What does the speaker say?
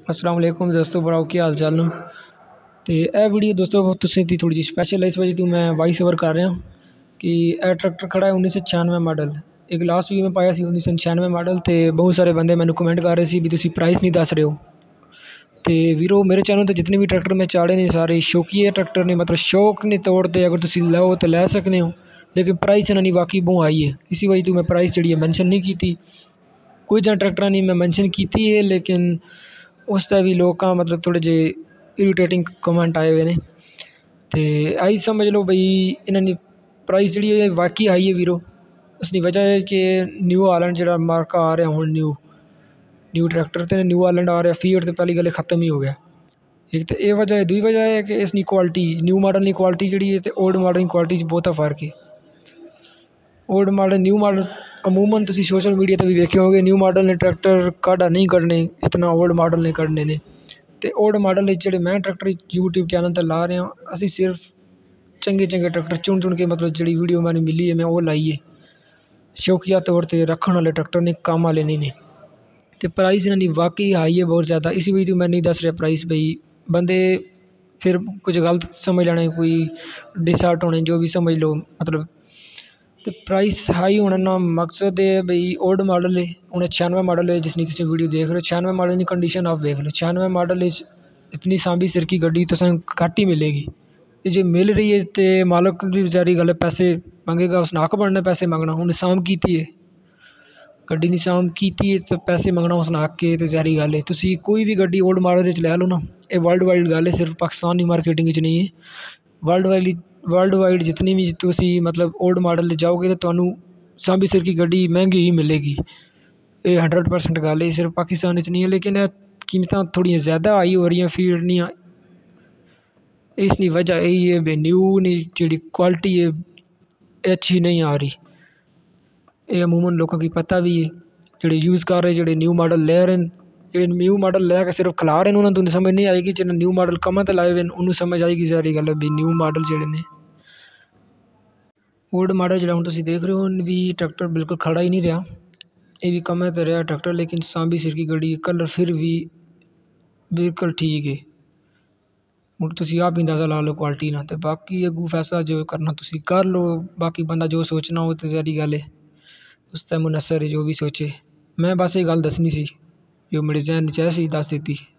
अस्सलाम वालेकुम दोस्तों, बनाओ की हाल चाल न। तो यह वीडियो दोस्तों तुसें दी थोड़ी जी स्पैशल है, इस वजह तो मैं वॉइस ओवर कर रहा कि यह ट्रैक्टर खड़ा है 1996 मॉडल। एक लास्ट वीक में पाया 1996 मॉडल। तो बहुत सारे बंदे मैंने कमेंट कर रहे थे भी तुसी प्राइस नहीं दस रहे हो। तो वीरो मेरे चैनल पर जितने भी ट्रैक्टर मैं चाड़े ने सारे शौकीय ट्रैक्टर ने, मतलब शौक ने तौर पर अगर तुसी लो तो लै सकते हो, लेकिन प्राइस इन्होंने वाकई बहुत आई है। इसी वजह तो मैं प्राइस जी मैंशन नहीं की। कुछ ट्रैक्टर नहीं मैं मैंशन की है, लेकिन उसका भी लोग मतलब थोड़े जे इरीटेटिंग कमेंट आए हुए ने। तो आई समझ लो बई इन्होंने प्राइस जी वाकई आई है वीरो। उसकी वजह है कि न्यू हालैंड जो मार्का आ रहा हूँ, न्यू ट्रैक्टर तो न्यू हालैंड आ रहा, फीट तो पहली गल खत्म ही हो गया। एक तो यह वजह है, दूई वजह है कि इसकी क्वालिटी न्यू मॉडल की क्वालिटी जी है तो ओल्ड मॉडल की क्वालिटी बहुत फर्क है। ओल्ड मॉडल न्यू मॉडल अमूमन तुम सोशल मीडिया पर भी देखे होंगे, न्यू मॉडल ने ट्रैक्टर काढ़ा नहीं कढ़ने इतना ओल्ड मॉडल ने कढ़ने ने। तो ओल्ड मॉडल जो मैं ट्रैक्टर यूट्यूब चैनल पर ला रहा असी सिर्फ चंगे चंगे ट्रैक्टर चुन चुन के, मतलब जी वीडियो मैंने मिली है मैं वो लाई है। शौकिया तौर पर रखने वाले ट्रैक्टर ने, काम वाले नहीं ने। तो प्राइस इन्होंने वाकई हाई है बहुत ज़्यादा। इसी वजह तो मैं नहीं दस रहा प्राइस, भाई बंदे फिर कुछ गलत समझ लेने, कोई डिसआर्ट होने जो भी समझ लो मतलब। तो प्राइस हाई होने ना मकसद है बई ओल्ड मॉडल है, उन्हें 96 मॉडल है जिसकी तुम वीडियो देख रहे हो। 96 मॉडल की कंडीशन आप देख लो। 96 मॉडल इतनी सांभी सिर की गड्डी तो घट ही मिलेगी। जो मिल रही है तो मालक भी बेचारी गल पैसे मंगेगा, उसने हक बनना पैसे मंगना। उन्हें साम की है गड्डी ने, साम की है तो पैसे मंगना उसने हक है। तो सारी गल है तुसी कोई भी गड्डी ओल्ड मॉडल लै लो ना, ये वर्ल्ड वाइड गल है, सिर्फ पाकिस्तान की मार्केटिंग नहीं है। वर्ल्ड वाइड जितनी भी तुसी मतलब ओल्ड मॉडल जाओगे तो तुहानू सांभी सिर की गड्डी महंगी ही मिलेगी। ये 100% गल है, सिर्फ पाकिस्तान नहीं है। लेकिन कीमत थोड़ी ज़्यादा हाई हो रही फील्ड नहीं। इसकी वजह यही है भी न्यू ने जी क्वालिटी है अच्छी नहीं आ रही। ये अमूमन लोगों की पता भी है, जोड़े यूज़ कर रहे जोड़े न्यू मॉडल ले रहे हैं। जो न्यू मॉडल लैके सिर्फ खिला रहे हैं उन्होंने तो समझ नहीं आएगी। जो न्यू मॉडल कमां ते लाए हुए उन्होंने समझ आएगी सारी गल भी न्यू मॉडल जोड़े ने। ओल्ड मॉडल जो हम तुम देख रहे हो भी ट्रैक्टर बिल्कुल खड़ा ही नहीं रहा, ये भी कम तो रहा ट्रैक्टर, लेकिन सांभी सिर की गड्डी कलर फिर भी बिल्कुल ठीक है। हूँ तुम आप ही अंदाज़ा ला लो क्वालिटी ना। तो बाकी अगू फैसला जो करना तुम कर लो, बाकी बंदा जो सोचना हो तो सारी गल है उस तय मुनसर है जो भी सोचे। मैं बस ये गल दसनी सी जो मेरे जहन च सी दस दी।